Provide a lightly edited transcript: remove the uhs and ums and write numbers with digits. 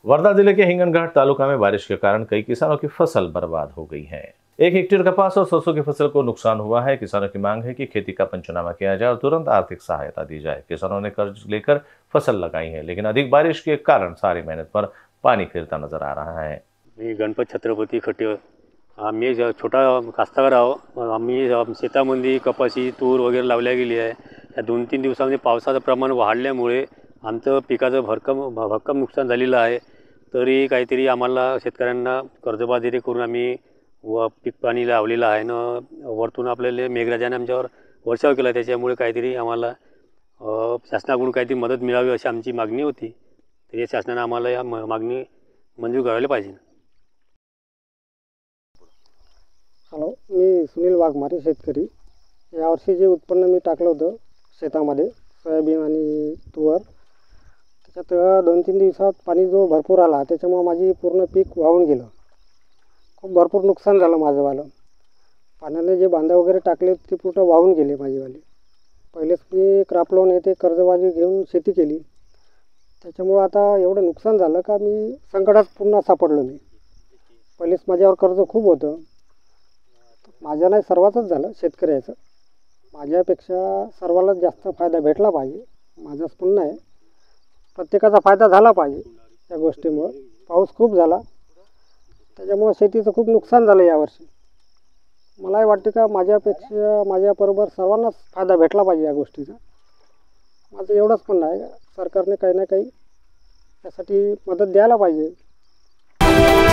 वर्धा जिले के हिंगनघाट तालुका में बारिश के कारण कई किसानों की फसल बर्बाद हो गई है। 1 हेक्टेयर कपास और सरसों की फसल को नुकसान हुआ है। किसानों की मांग है कि खेती का पंचनामा किया जाए और तुरंत आर्थिक सहायता दी जाए। किसानों ने कर्ज लेकर फसल लगाई है, लेकिन अधिक बारिश के कारण सारी मेहनत पर पानी फिरता नजर आ रहा है। मी गणपत छत्रपती खटे, आम्ही छोटा कास्तकार आहोत। आम्ही शेतामध्ये कपाशी तूर वगैरे लावल्या गेली आहे। या 2-3 दिवसांमध्ये पावसाचं प्रमाण वाढल्यामुळे आमचं पिकाचं भक्कम नुकसान झालेलं आहे। तरी काहीतरी आम्हाला शेतकऱ्यांना कर्जबाजारी करून आम्ही पीक पाणी लावलेलं आहे ना, वरतून आपल्याला मेघराजाने आमच्यावर वर्षाव केला, त्याच्यामुळे काहीतरी आम्हाला शासनाकडून काहीतरी मदत मिळावी अशी आमची मागणी होती। तरी शासनाने आम्हाला या मागणी मंजूर करायला पाहिजे। हॅलो, मी सुनील वाघमारे, शेतकरी। यावर्षी जे उत्पन्न मी टाकलं होतं शेतामध्ये सोयाबीन आणि तूर, त्याच्यात 2-3 दिवसात पाणी जो भरपूर आला त्याच्यामुळे माझी पूर्ण पीक वाहून गेलं। खूप भरपूर नुकसान झालं माझंवालं। पाण्याने जे बांधा वगैरे टाकले ते पूर्ण वाहून गेले माझेवाले। पहिलेच मी क्रॉप लोन येते कर्जबाजी घेऊन शेती केली, त्याच्यामुळे आता एवढं नुकसान झालं का मी संकटात पुन्हा सापडलो मी। पहिलेच माझ्यावर कर्ज खूप होतं। माझ्या नाही, सर्वांचंच झालं शेतकऱ्याचं। माझ्यापेक्षा सर्वांनाच जास्त फायदा भेटला पाहिजे, माझंच म्हणणं आहे। प्रत्येकाचा फायदा झाला पाहिजे या गोष्टीमुळे। पाऊस खूप झाला त्याच्यामुळे शेतीचं खूप नुकसान झालं यावर्षी। मलाही वाटतं का माझ्यापेक्षा माझ्याबरोबर सर्वांनाच फायदा भेटला पाहिजे या गोष्टीचा। माझं एवढंच म्हणणं आहे, सरकारने काही ना काही त्यासाठी मदत द्यायला पाहिजे।